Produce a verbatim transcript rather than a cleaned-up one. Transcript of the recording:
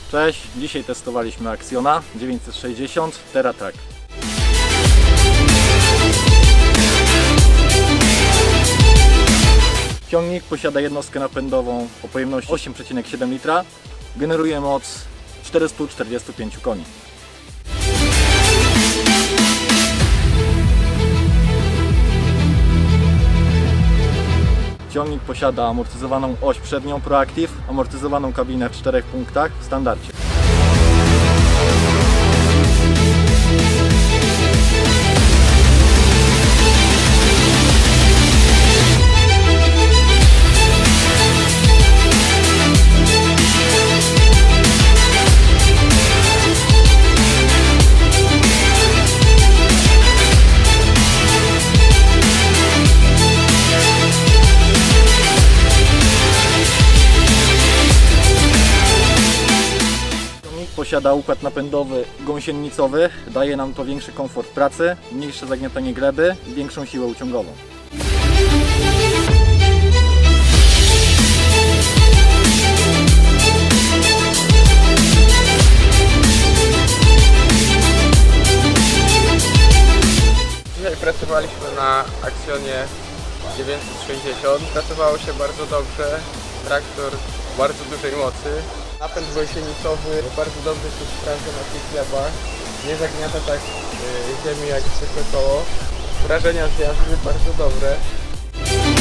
Cześć, dzisiaj testowaliśmy Axiona dziewięćset sześćdziesiąt TerraTrack. Ciągnik posiada jednostkę napędową o pojemności osiem przecinek siedem litra, generuje moc czterysta czterdzieści pięć koni. Ciągnik posiada amortyzowaną oś przednią ProActive, amortyzowaną kabinę w czterech punktach w standardzie. Posiada układ napędowy gąsienicowy, daje nam to większy komfort pracy, mniejsze zagniatanie gleby i większą siłę uciągową. Dzisiaj pracowaliśmy na Axionie dziewięćset sześćdziesiąt. Pracowało się bardzo dobrze, traktor bardzo dużej mocy. Napęd gąsienicowy bardzo dobrze się sprawdza na tych glebach. Nie zagniata tak y, ziemi jak zwykłe koło. Wrażenia z jazdy bardzo dobre.